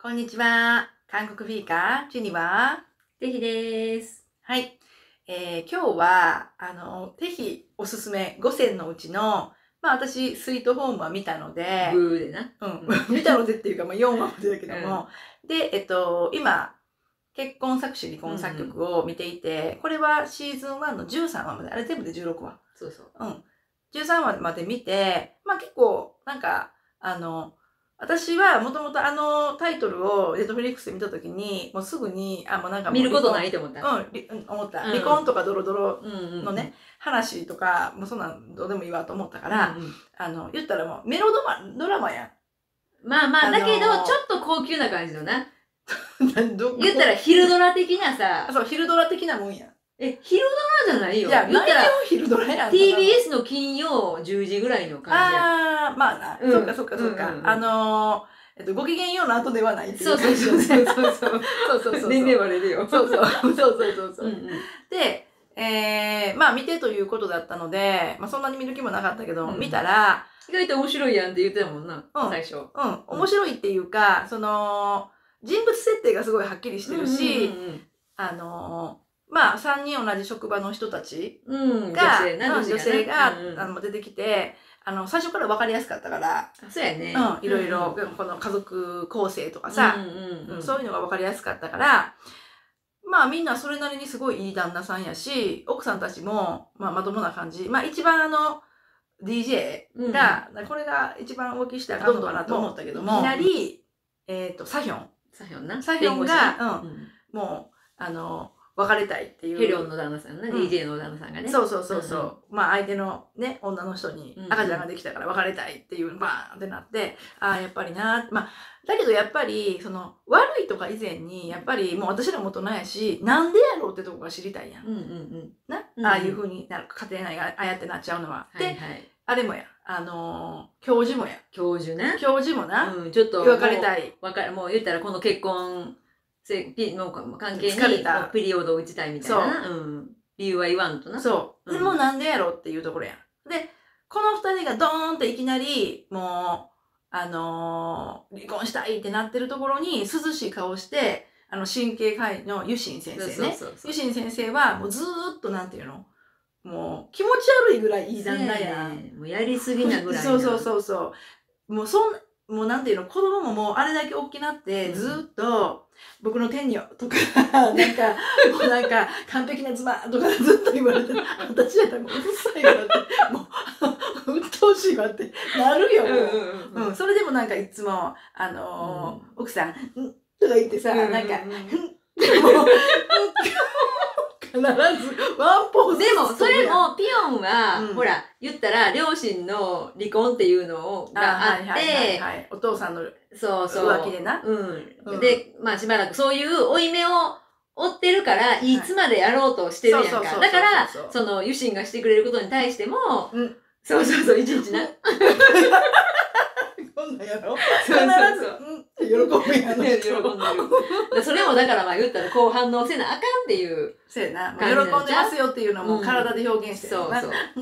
こんにちは。韓国フィーカー、ジュニは、 てひです。 はい。今日は、ぜひおすすめ5選のうちの、私、スイートホームは見たので、 ブーでな。 見たのでっていうか、4話までだけども、で、今、結婚作詞離婚作曲を見ていて、これはシーズン1の13話まで、あれ全部で16話。 そうそう。 13話まで見て、結構、私はもともとタイトルをネットフリックスで見たときに、もうすぐに、 見ることないと思った。 思った。離婚とかドロドロのね、話とか、もうそんなんどうでもいいわと思ったから、言ったらもうメロドラマやん。 だけど、ちょっと高級な感じのな。言ったら昼ドラ的なさ。 そう、昼ドラ的なもんやん。 昼ドラじゃないよ。 いや、言ったら昼ドラやん。 TBS の金曜10時ぐらいの感じや。 そっか。ごきげんようの後ではないっていうそう。年齢割れるよ。 そう。で、見てということだったので、そんなに見る気もなかったけど、見たら、 意外と面白いやんって言ってたもんな、最初。 面白いっていうか、人物設定がすごいはっきりしてるし、3人同じ職場の人たちが、女性が出てきて、最初から分かりやすかったから、 そうやね。 いろいろ、この家族構成とかさ、そういうのが分かりやすかったから、みんなそれなりにすごいいい旦那さんやし、奥さんたちも、まともな感じ。一番DJ が、これが一番浮気してあかんのかなと思ったけども、いきなり、サヒョンが、もう、別れたいっていう。 ヘリョンの旦那さんね、DJ の旦那さんがね。 そう。相手のね、女の人に赤ちゃんができたから別れたいっていう、バーンってなって、やっぱりな、だけどやっぱり、悪いとか以前に、やっぱりもう私らも大人やし、なんでやろうってとこが知りたいやん。ああいう風になる、家庭内がああやってなっちゃうのは。で、あれもや、教授もや。 教授ね。 教授もな、 ちょっと、 別れたい。 もう言ったらこの結婚、の関係にピリオドを打ちたいみたいな。理由は言わんとな。 そう。もうなんでやろっていうところやん。で、この二人がドーンっていきなり、もう、離婚したいってなってるところに、涼しい顔して、神経科医のユシン先生ね。ユシン先生は、もうずーっとなんていうの、もう気持ち悪いぐらいいい旦那やん。 もうやりすぎなぐらい。 そう。もうなんていうの、子供ももうあれだけ大きなって、ずーっと、僕の天女とか、もう完璧な妻とかずっと言われて、私やったらもううるさいわって、もう、鬱陶しいわってなるよ。それでもいつも、奥さん、とか言ってさ、必ずワンポーズ。 でも、それも、ピヨンは、ほら、言ったら、両親の離婚っていうのがあって、 お父さんの浮気でな。 で、しばらくそういう負い目を負ってるから、いつまでやろうとしてるやんか。だから、ユシンがしてくれることに対しても、いちいちな。 こんなんやろ必ず、喜ぶやん。 喜んでる。それもだから言ったらこう反応せなあかんっていう。 そうやな。喜んでますよっていうのも体で表現してる。 そう。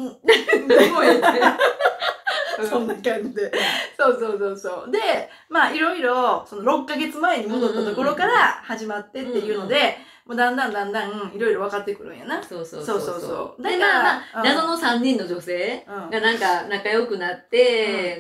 そんな感じで。そう。で、いろいろ、6ヶ月前に戻ったところから始まってっていうので、もうだんだんいろいろ分かってくるんやな。 そう。 で、 謎の3人の女性が仲良くなって、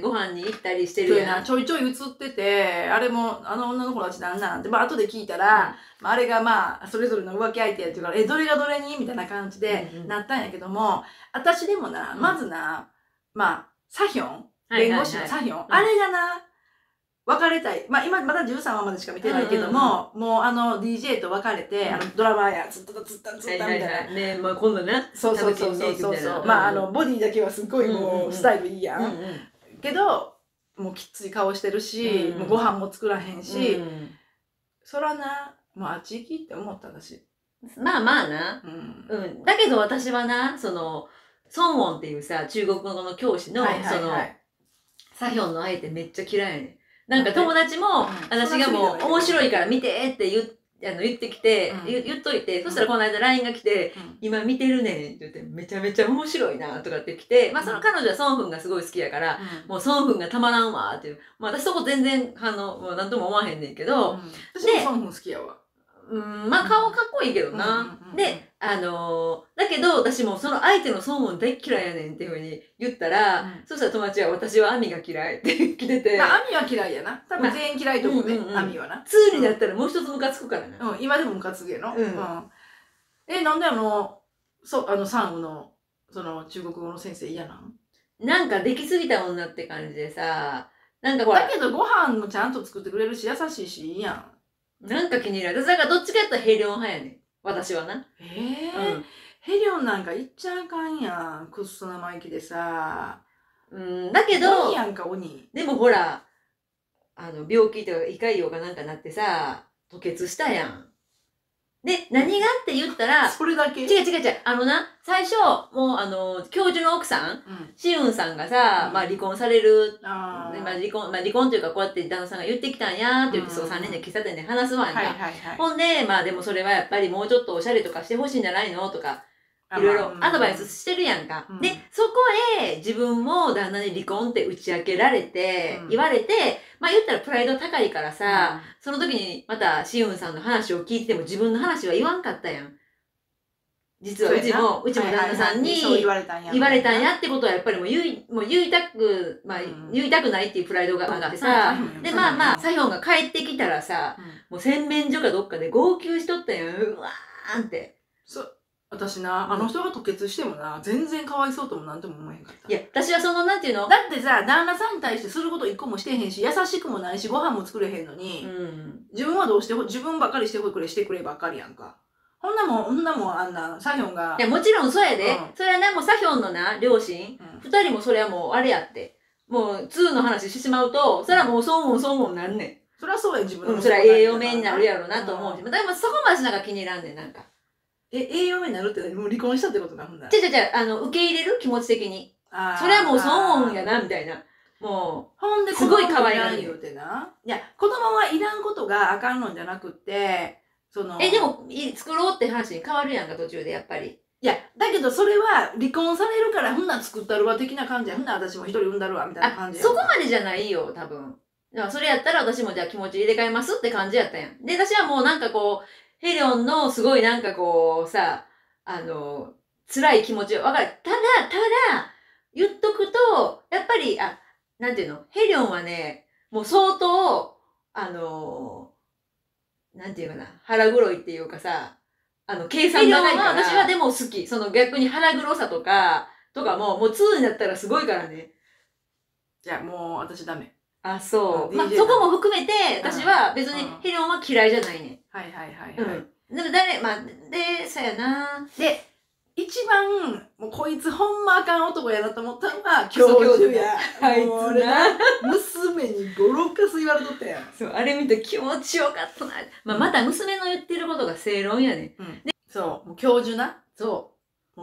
ご飯に行ったりしてるやん。 ちょいちょい映ってて、あれも、女の子たちなんて、後で聞いたら、あれがそれぞれの浮気相手やっていうから、どれがどれにみたいな感じでなったんやけども、私でもな、まずな、サヒョン、弁護士のサヒョン、あれがな、別れたい。今まだ13話までしか見てないけども、もうDJ と別れて、ドラマや、ずっとみたいな。 ね、今度ね。 そう。ボディだけはすごいもうスタイルいいやん。けど、もうきっつい顔してるし、もうご飯も作らへんし、そらな、もうあっち行きって思った私。 な。だけど私はな、ソンウォンっていうさ、中国語の教師の、サヒョンの相手めっちゃ嫌いやねん。友達も、私がもう面白いから見てって言ってきて、言っといて、そしたらこの間 LINE が来て、今見てるねんって言って、めちゃめちゃ面白いなとかって来て、まあその彼女はソンフンがすごい好きやから、もうソンフンがたまらんわっていう。まあ私そこ全然、もうなんとも思わへんねんけど、 私もソンフン好きやわ。 まあ顔かっこいいけどな。で、だけど私もその相手のソンフン大嫌いやねんっていうふうに言ったら、そしたら友達は私はアミが嫌いって来てて。 まあアミは嫌いやな。多分全員嫌いと思うね、アミはな。 2になったらもう一つムカつくからな。 今でもムカつくやろ。なんでサンウの、中国語の先生嫌なんなんかできすぎた女って感じでさ、なんかほら。 だけどご飯もちゃんと作ってくれるし、優しいし、いいやん。 なんか気に入らない。だからどっちかやったらヘリョン派やねん。私はな。 ヘリョンなんか言っちゃあかんやん。くっそ生意気でさ。 だけど、 鬼やんか、鬼。 でもほら、病気とか胃潰瘍かなんかなってさ、吐血したやん。で、何がって言ったら、 それだけ違う。最初、もう教授の奥さん、シウンさんがさ、まあ離婚される。まあ離婚というかこうやって旦那さんが言ってきたんやって言って、そう3人で喫茶店で話すわんか。ほんで、まあでもそれはやっぱりもうちょっとおしゃれとかしてほしいんじゃないのとか、いろいろアドバイスしてるやんか。で、そこへ自分も旦那に離婚って打ち明けられて、言われて、まあ言ったらプライド高いからさ、その時にまたシウンさんの話を聞いても自分の話は言わんかったやん。実はうちも旦那さんに言われたんやってことはやっぱりもう言いたくないっていうプライドがあってさ、で、まあ、サヒョンが帰ってきたらさ、もう洗面所かどっかで号泣しとったやん。うわーんって。 私な、あの人が吐血してもな、全然かわいそうともなんとも思えへんかった。 いや、私はなんていうの？ だってさ、旦那さんに対してすること一個もしてへんし、優しくもないし、ご飯も作れへんのに、自分はどうして自分ばっかりしてくればっかりやんか。ほんなもんあんな、サヒョンが。 いや、もちろんそうやで。それはな、もうサヒョンのな、両親、二人もそれはもうあれやって。もう、2の話してしまうと、それはもうそうなんねん。 そりゃそうや、自分の。それは栄養面になるやろなと思うし。でもそこまでしなんか気に入らんねん、なんか。 栄養面になるってもう離婚したってことなんだ。 受け入れる気持ち的に。それはもうそうやな、みたいな。もう、 ほんですごい可愛らん言うてな。いや、子供はいらんことがあかんのじゃなくて、 でも、作ろうって話に変わるやんか、途中で、やっぱり。 いや、だけどそれは離婚されるから、ほんなら作ったるわ的な感じや。ほんなら私も一人産んだるわ、みたいな感じや。 そこまでじゃないよ、多分。それやったら私もじゃあ気持ち入れ替えますって感じやったやん。で、私はもうなんかこう、ヘリョンのすごいなんかこう、さ、辛い気持ちわかる。ただ、言っとくと、やっぱり、なんていうの、ヘリョンはね、もう相当、なんていうかな、腹黒いっていうかさ、計算高いから。私はでも好き。逆に腹黒さとかも、もう2になったらすごいからね。 じゃあもう私ダメ。 そう。まあ、そこも含めて、私は別にヘリョンは嫌いじゃないね。 はい。 でもそうやな。 で、一番、もうこいつほんまあかん男やなと思ったのが、教授や。 あいつな。 娘にゴロッカス言われとったやん。 そう、あれ見て気持ちよかったな。また娘の言ってることが正論やね。 で、そう、もう教授な。 そう。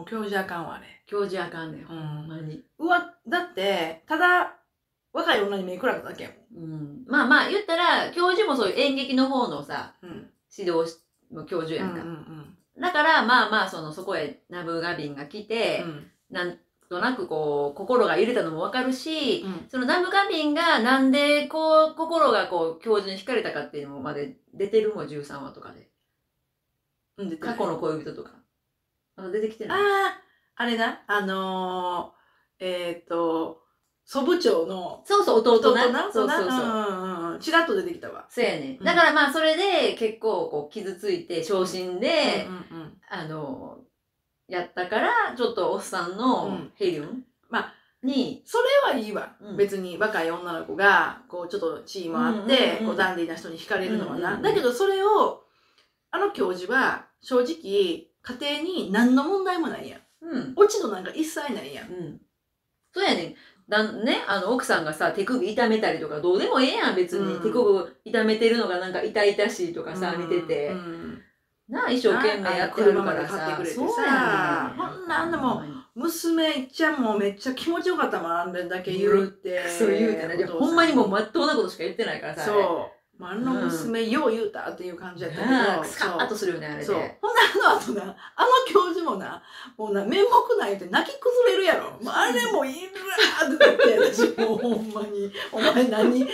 もう教授あかんわ、あれ。 教授あかんねん、ほんまに。 だって、ただ、若い女に目くらっただけやもん。 まあ言ったら、教授もそういう演劇の方のさ、指導の教授やんか。だからまあそこへナブガビンが来て、なんとなくこう心が揺れたのもわかるし、そのナブガビンがなんでこう心がこう教授に惹かれたかっていうのもまで出てるもん、13話とかで。過去の恋人とか。出てきてない。 あれな、祖父長の。 そう弟な。 そう。ちらっと出てきたわ。 そうやね。だからまあそれで結構こう傷ついて昇進で、やったから、ちょっとおっさんのヘリュンに。 それはいいわ。別に若い女の子が、こうちょっと地位もあって、こうダンディーな人に惹かれるのはな。だけどそれを、あの教授は正直、家庭に何の問題もないやん。落ち度なんか一切ないやん。 そうやねん。奥さんがさ、手首痛めたりとか、どうでもええやん、別に。手首痛めてるのがなんか痛々しいとかさ、見てて。一生懸命やってるからさ。 そうやねん。ほんなんでも、娘ちゃんもめっちゃ気持ちよかったもん、あんだけ言うって。 そう言うてね。ほんまにもうまっとうなことしか言ってないからさ。 そう。 あの娘よう言うたっていう感じやったけど、 スカッとするよねあれで。 そう。ほんであの後な、あの教授もな、もうな、面目ないって泣き崩れるやろ。もうあれもいるーってなって、私もうほんまに、お前何、泣いて、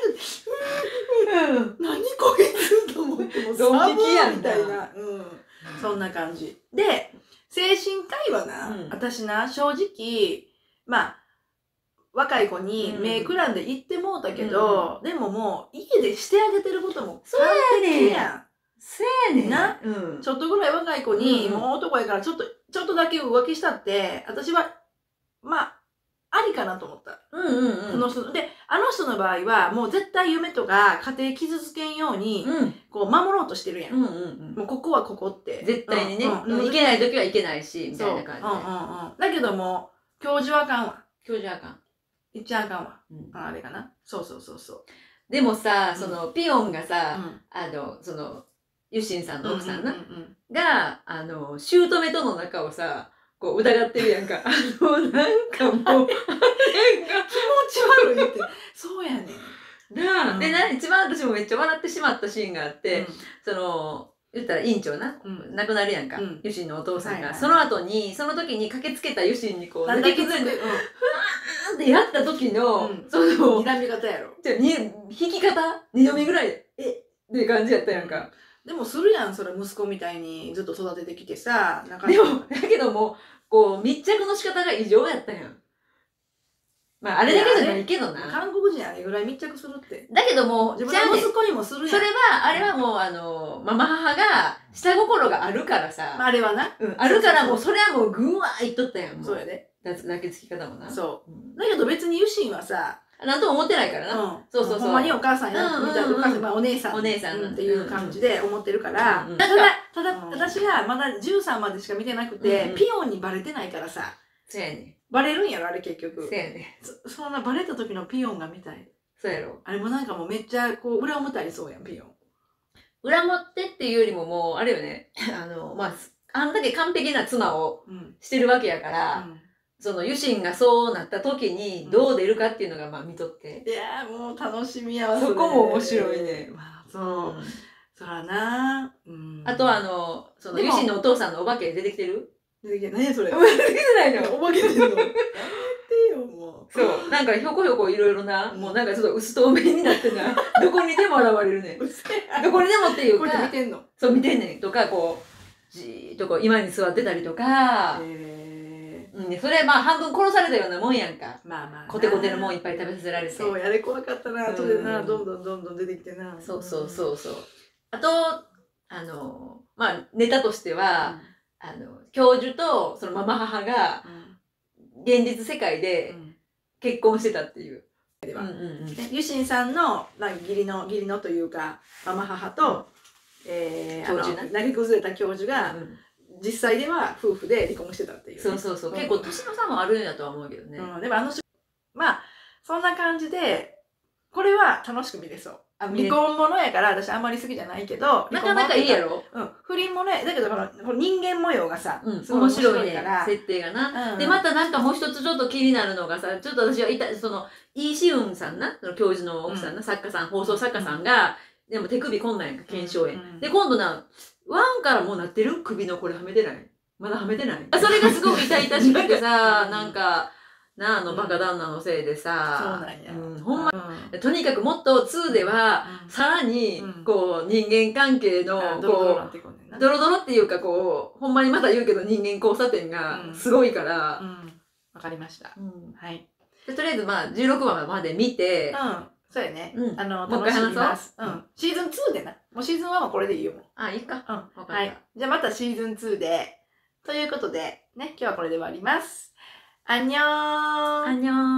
何こいつと思って、もうドン引きやんみたいな、そんな感じ。で、精神科医はな、私な、正直、まあ、若い子に目くらんで行ってもうたけど、でももう家でしてあげてることも完璧やん。 そうやねん。 な、ちょっとぐらい若い子に、もう男やからちょっとだけ浮気したって、私は、まあ、ありかなと思った。その人で、あの人の場合は、もう絶対夢とか家庭傷つけんように、こう守ろうとしてるやん。もうここはここって。 絶対にね。いけない時はいけないし、みたいな感じで。だけども、教授はあかんわ。 教授はあかん。 言っちゃあかんわ。あれかな。そう。 でもさ、その、ピヨンがさ、その、ユシンさんの奥さんな、が、姑との仲をさ、こう疑ってるやんか。なんかもう、気持ち悪いって。そうやねん。 で、一番私もめっちゃ笑ってしまったシーンがあって、その、言ったら院長な、亡くなるやんか。ユシンのお父さんが。その後に、その時に駆けつけたユシンにこう、泣き崩れて、ふわーってやった時の、その、 睨み方やろ。 弾き方 ?2 度目ぐらいで、って感じやったやんか。 でもするやん、それ息子みたいにずっと育ててきてさ。 でも、だけども、こう、密着の仕方が異常やったやん。まあ、あれだけじゃないけどな。 韓国人あれぐらい密着するって。 だけども、 自分の息子にもするやん。 それは、あれはもう、ママ母が、下心があるからさ。 あれはな。 あるからもう、それはもう、ぐわーいっとったやん。 そうやで。 抱きつき方もな。 そう。だけど別にユシンはさ、 なんとも思ってないからな。そう。 ほんまにお母さんや、みたいな、お母さん、まあお姉さん。 お姉さんっていう感じで思ってるから。ただ、私がまだ13までしか見てなくて、ピヨンにバレてないからさ。 そうやね。 バレるんやろ、あれ結局。 そうやね。 そんなバレた時のピヨンが見たい。 そうやろ。 あれもなんかもうめっちゃ、こう、裏表ありそうやん、ピヨン。 裏表っていうよりももう、あれよね。まあ、あんだけ完璧な妻をしてるわけやから、その、ユシンがそうなった時にどう出るかっていうのがまあ見とって。 いやーもう楽しみやわ。 そこも面白いね。 まあ、そう。そらな。 あとその、ユシンのお父さんのお化け出てきてる？ 出てきてないそれ。 出てきてないの？ お化け出てんの？やめてよ、もう。 そう。なんかひょこひょこいろいろな、もうなんかちょっと薄透明になってな、どこにでも現れるね。どこにでもっていうか。 これ見てんの？ そう、見てんねん。とか、こう、じーっとこう、今に座ってたりとか、それまあ半分殺されたようなもんやんか。 まあまあ。 コテコテのもんいっぱい食べさせられて。 そう、やれ怖かったな。後でな、どんどん出てきてな。 そう。あと、まあ、ネタとしては、教授とそのママ母が、現実世界で結婚してたっていう。 ユシンさんの義理のというか、ママ母と、投げ崩れた教授が、実際では夫婦で離婚してたっていう。 そう。結構年の差もあるんやとは思うけどね。 でもまあ、そんな感じで、これは楽しく見れそう。離婚ものやから私あんまり好きじゃないけど、 なかなかいいやろ？ 不倫もね、だけどこの人間模様がさ、 面白いから。設定がな。で、またなんかもう一つちょっと気になるのがさ、ちょっと私はその、イ・シウンさんな、その教授の奥さんな、作家さん、放送作家さんが、でも手首こんなんやんか、腱鞘炎。で、今度な、ワンからもうなってる首のこれはめてない？まだはめてない？それがすごく痛々しくてさ、なんか、バカ旦那のせいでさ、 そうなんや。 ほんま、とにかくもっと2では、さらに、こう、人間関係の、こう、ドロドロっていうか、こう、ほんまにまた言うけど人間交差点がすごいから。 わかりました。はい。 とりあえずまあ、16話まで見て、 そうやね。 もう一回話そう。 シーズン2でな。もうシーズン1はこれでいいよ、もう。 あ、いいか。 はい。じゃあまたシーズン2で。ということで、ね、今日はこれで終わります。안녕。 안녕。